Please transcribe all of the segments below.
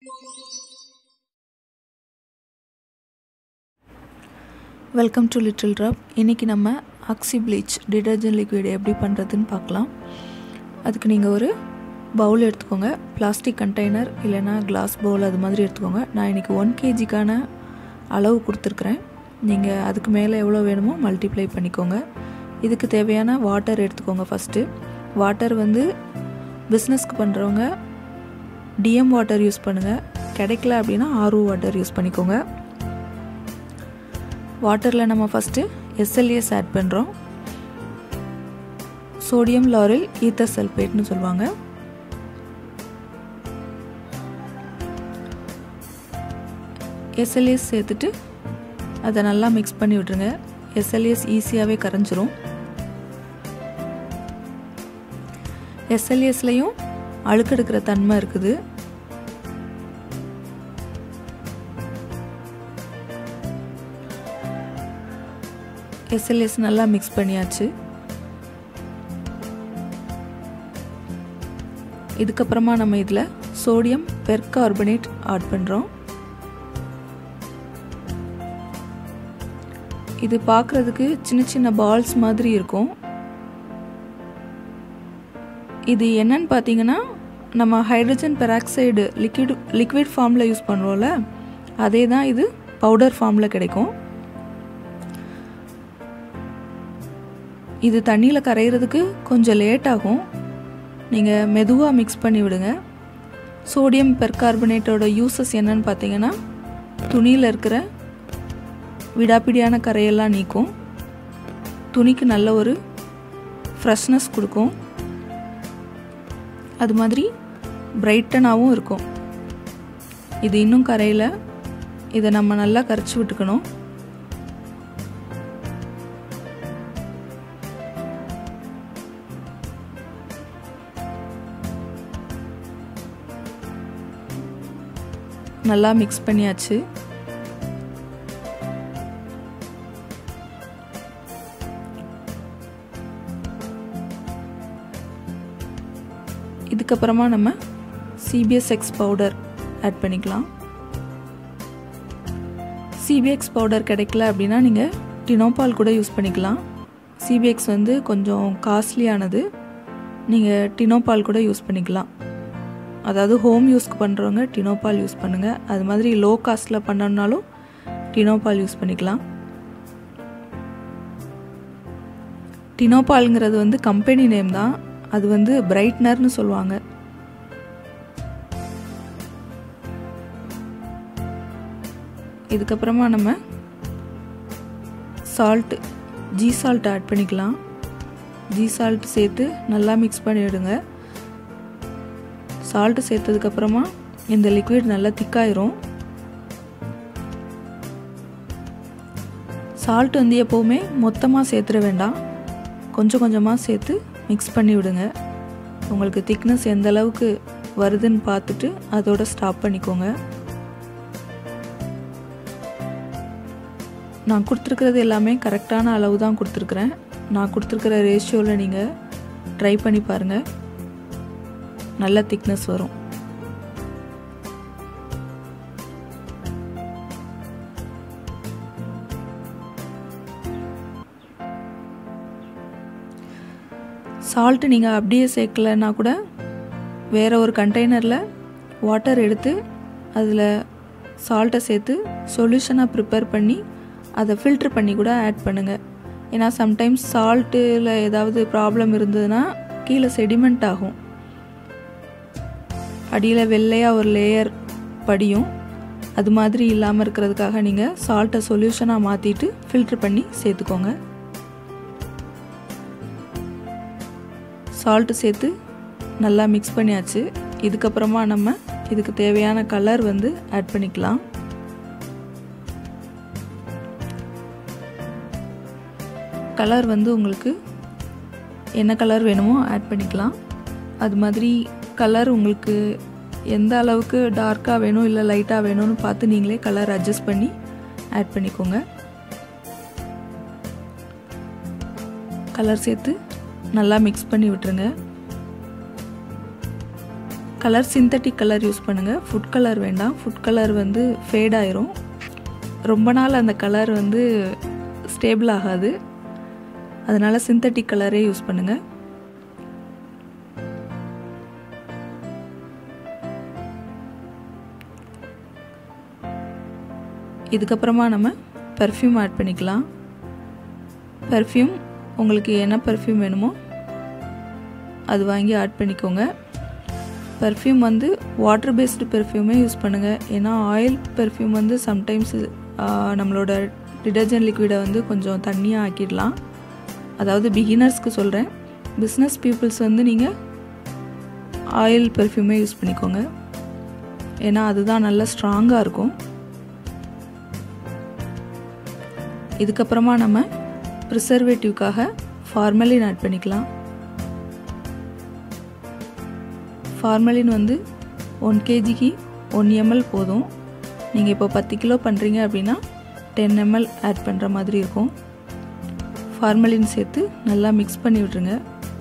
Welcome to little drop. இன்றைக்கி நம்ம oxibleach detergent liquid எப்படி பண்ணுறதுன்னு பார்க்கலாம். அதுக்கு நீங்கள் ஒரு பவுல் எடுத்துக்கோங்க, பிளாஸ்டிக் கண்டெய்னர் இல்லைனா கிளாஸ் பவுல் அது மாதிரி எடுத்துக்கோங்க. நான் இன்றைக்கி 1 kgக்கான அளவு கொடுத்துருக்குறேன். நீங்கள் அதுக்கு மேலே எவ்வளோ வேணுமோ மல்டிப்ளை பண்ணிக்கோங்க. இதுக்கு தேவையான வாட்டர் எடுத்துக்கோங்க. ஃபஸ்ட்டு வாட்டர் வந்து பிஸ்னஸ்க்கு பண்ணுறவங்க டிஎம் வாட்டர் யூஸ் பண்ணுங்கள், கிடைக்கல அப்படின்னா ஆர்ஓ வாட்டர் யூஸ் பண்ணிக்கோங்க. வாட்டரில் நம்ம ஃபஸ்ட்டு SLS ஆட் பண்ணுறோம். சோடியம் லாரில் ஈத்தர் சல்ஃபேட்னு சொல்லுவாங்க. SLS சேர்த்துட்டு அதை நல்லா மிக்ஸ் பண்ணி விட்டுருங்க. SLS ஈஸியாகவே கரைஞ்சிரும். SLSலையும் அழுக்கெடுக்கிற தன்மை இருக்குது. SLS நல்லா மிக்ஸ் பண்ணியாச்சு. இதுக்கப்புறமா நம்ம இதில் சோடியம் பெர்கார்பனேட் ஆட் பண்ணுறோம். இது பார்க்குறதுக்கு சின்ன சின்ன பால்ஸ் மாதிரி இருக்கும். இது என்னன்னு பார்த்தீங்கன்னா, நம்ம ஹைட்ரஜன் பெராக்சைடு லிக்விட் ஃபார்மில் யூஸ் பண்ணுறோம்ல, அதே தான் இது பவுடர் ஃபார்மில் கிடைக்கும். இது தண்ணியில் கரைகிறதுக்கு கொஞ்சம் லேட் ஆகும். நீங்கள் மெதுவாக மிக்ஸ் பண்ணி விடுங்க. சோடியம் பெர்கார்பனேட்டோட யூசஸ் என்னன்னு பார்த்தீங்கன்னா, துணியில் இருக்கிற விடாப்பிடியான கரையெல்லாம் நீக்கும், துணிக்கு நல்ல ஒரு ஃப்ரெஷ்னஸ் கொடுக்கும், அது மாதிரி பிரைட்டனாகவும் இருக்கும். இது இன்னும் கரையில், இதை நம்ம நல்லா கரைச்சி விட்டுக்கணும். நல்லா மிக்ஸ் பண்ணியாச்சு. இதுக்கப்புறமா நம்ம CBX பவுடர் ஆட் பண்ணிக்கலாம். CBX பவுடர் கிடைக்கல அப்படின்னா நீங்கள் டினோபால் கூட யூஸ் பண்ணிக்கலாம். CBX வந்து கொஞ்சம் காஸ்ட்லியானது, நீங்கள் டினோபால் கூட யூஸ் பண்ணிக்கலாம். அதாவது ஹோம் யூஸ்க்கு பண்ணுறவங்க டினோபால் யூஸ் பண்ணுங்கள். அது மாதிரி லோ காஸ்ட்டில் பண்ணணுன்னாலும் டினோபால் யூஸ் பண்ணிக்கலாம். டினோபால்ங்கிறது வந்து கம்பெனி நேம் தான், அது வந்து பிரைட்னர்னு சொல்லுவாங்க. இதுக்கப்புறமா நம்ம சால்ட், ஜீ சால்ட் ஆட் பண்ணிக்கலாம். ஜீ சால்ட் சேர்த்து நல்லா மிக்ஸ் பண்ணிவிடுங்க. சால்ட்டு சேர்த்ததுக்கப்புறமா இந்த லிக்விட் நல்லா திக்காயிரும். சால்ட் வந்து எப்போவுமே மொத்தமாக சேர்த்துட வேண்டாம், கொஞ்சம் கொஞ்சமாக சேர்த்து மிக்ஸ் பண்ணி விடுங்க. உங்களுக்கு திக்னஸ் எந்த அளவுக்கு வருதுன்னு பார்த்துட்டு அதோட ஸ்டாப் பண்ணிக்கோங்க. நான் கொடுத்துருக்கிறது எல்லாமே கரெக்டான அளவு தான் கொடுத்துருக்குறேன். நான் கொடுத்துருக்கிற ரேஷியோவில் நீங்கள் ட்ரை பண்ணி பாருங்கள், நல்ல திக்னஸ் வரும். சால்ட்டு நீங்கள் அப்படியே சேர்க்கலைன்னா கூட வேறு ஒரு கண்டெய்னரில் வாட்டர் எடுத்து அதில் சால்ட்டை சேர்த்து சொல்யூஷனாக ப்ரிப்பேர் பண்ணி அதை ஃபில்ட்ரு பண்ணி கூட ஆட் பண்ணுங்கள். ஏன்னா சம்டைம்ஸ் சால்ட்டில் ஏதாவது ப்ராப்ளம் இருந்ததுன்னா கீழே செடிமெண்ட் ஆகும், அடியில் வெள்ளையாக ஒரு லேயர் படியும். அது மாதிரி இல்லாமல் இருக்கிறதுக்காக நீங்கள் சால்ட்டை சொல்யூஷனாக மாற்றிட்டு ஃபில்ட்ரு பண்ணி சேர்த்துக்கோங்க. சால்ட்டு சேர்த்து நல்லா மிக்ஸ் பண்ணியாச்சு. இதுக்கப்புறமா நம்ம இதுக்கு தேவையான கலர் வந்து ஆட் பண்ணிக்கலாம். கலர் வந்து உங்களுக்கு என்ன கலர் வேணுமோ ஆட் பண்ணிக்கலாம். அது மாதிரி கலர் உங்களுக்கு எந்த அளவுக்கு டார்க்காக வேணும் இல்லை லைட்டாக வேணும்னு பார்த்து நீங்களே கலர் அட்ஜஸ்ட் பண்ணி ஆட் பண்ணிக்கோங்க. கலர் சேர்த்து நல்லா மிக்ஸ் பண்ணி விட்டுருங்க. கலர் சிந்தட்டிக் கலர் யூஸ் பண்ணுங்கள். ஃபுட் கலர் வேண்டாம். ஃபுட் கலர் வந்து ஃபேட் ஆயிரும். ரொம்ப நாள் அந்த கலர் வந்து ஸ்டேபிள் ஆகாது. அதனால் சிந்தட்டிக் கலரே யூஸ் பண்ணுங்கள். இதுக்கப்புறமா நம்ம பெர்ஃப்யூம் ஆட் பண்ணிக்கலாம். பெர்ஃப்யூம் உங்களுக்கு என்ன பெர்ஃப்யூம் வேணுமோ அது வாங்கி ஆட் பண்ணிக்கோங்க. பெர்ஃப்யூம் வந்து வாட்டர் பேஸ்டு பெர்ஃப்யூமே யூஸ் பண்ணுங்கள். ஏன்னா ஆயில் பெர்ஃப்யூம் வந்து சம்டைம்ஸ் நம்மளோட டிடர்ஜென்ட் லிக்விடை வந்து கொஞ்சம் தண்ணியாக ஆக்கிடலாம். அதாவது பிகினர்ஸ்க்கு சொல்கிறேன். பிஸ்னஸ் பீப்புள்ஸ் வந்து நீங்கள் ஆயில் பெர்ஃப்யூமே யூஸ் பண்ணிக்கோங்க. ஏன்னா அதுதான் நல்லா ஸ்ட்ராங்காக இருக்கும். இதுக்கப்புறமா நம்ம ப்ரிசர்வேட்டிவ்காக ஃபார்மலின் ஆட் பண்ணிக்கலாம். ஃபார்மலின் வந்து 1 kgக்கு 1 ml போதும். நீங்கள் இப்போ 10 கிலோ பண்ணுறீங்க அப்படின்னா 10 ml ஆட் பண்ணுற மாதிரி இருக்கும். ஃபார்மலின் சேர்த்து நல்லா மிக்ஸ் பண்ணி விட்டுருங்க.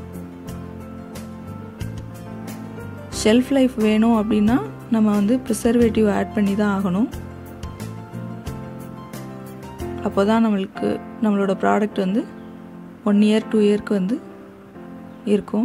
ஷெல்ஃப் லைஃப் வேணும் அப்படின்னா நம்ம வந்து ப்ரிசர்வேட்டிவ் ஆட் பண்ணி தான் ஆகணும். அப்போ தான் நம்மளோட ப்ராடக்ட் வந்து 1 year 2 yearக்கு வந்து இருக்கும்.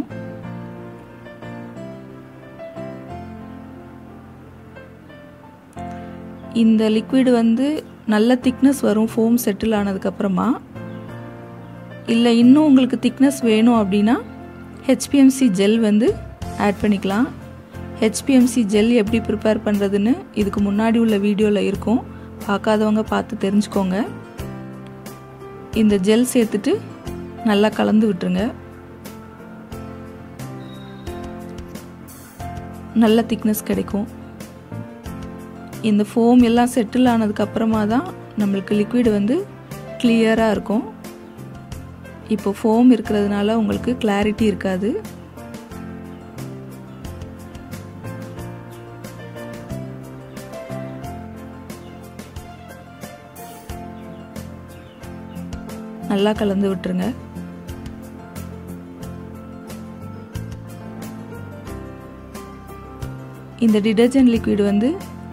இந்த லிக்விட் வந்து நல்ல திக்னஸ் வரும் ஃபோம் செட்டில் ஆனதுக்கப்புறமா. இல்லை இன்னும் உங்களுக்கு திக்னஸ் வேணும் அப்படின்னா HPMC ஜெல் வந்து ஆட் பண்ணிக்கலாம். HPMC ஜெல் எப்படி ப்ரிப்பேர் பண்ணுறதுன்னு இதுக்கு முன்னாடி உள்ள வீடியோவில் இருக்கும். பார்க்காதவங்க பார்த்து தெரிஞ்சுக்கோங்க. இந்த ஜெல் சேர்த்துட்டு நல்லா கலந்து விட்டுருங்க. நல்ல திக்னஸ் கிடைக்கும். இந்த ஃபோம் எல்லாம் செட்டில் ஆனதுக்கப்புறமா தான் நம்மளுக்கு லிக்விட் வந்து கிளியராக இருக்கும். இப்போ ஃபோம் இருக்கிறதுனால உங்களுக்கு கிளாரிட்டி இருக்காது. நல்லா கலந்து விட்டுருங்க. இந்த டிடர்ஜென்ட் லிக்விட் வந்து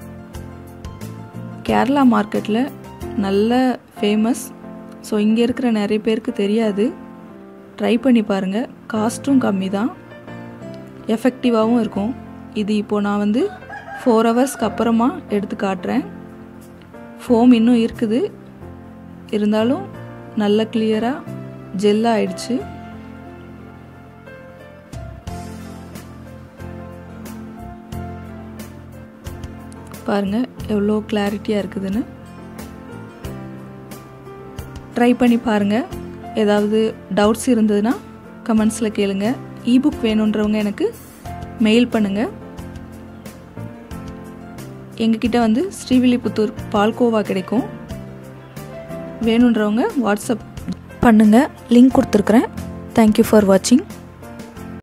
கேரளா மார்க்கெட்டில் நல்ல ஃபேமஸ். ஸோ இங்கே இருக்கிற நிறைய பேருக்கு தெரியாது. ட்ரை பண்ணி பாருங்கள். காஸ்ட்டும் கம்மி தான், எஃபெக்டிவாகவும் இருக்கும். இது இப்போது நான் வந்து 4 ஹவர்ஸ்க்கு அப்புறமா எடுத்து காட்டுறேன். ஃபோம் இன்னும் இருக்குது, இருந்தாலும் நல்ல கிளியராக ஜெல்லாக ஆயிடுச்சு. பாருங்கள் எவ்வளோ கிளாரிட்டியாக இருக்குதுன்னு. ட்ரை பண்ணி பாருங்கள். ஏதாவது டவுட்ஸ் இருந்ததுன்னா கமெண்ட்ஸில் கேளுங்க. ஈபுக் வேணுன்றவங்க எனக்கு மெயில் பண்ணுங்கள். எங்ககிட்ட வந்து ஸ்ரீவில்லிபுத்தூர் பால்கோவா கிடைக்கும். வேணுன்றவங்க வாட்ஸ்அப் பண்ணுங்கள். லிங்க் கொடுத்துருக்குறேன். தேங்க்யூ ஃபார் வாட்சிங்.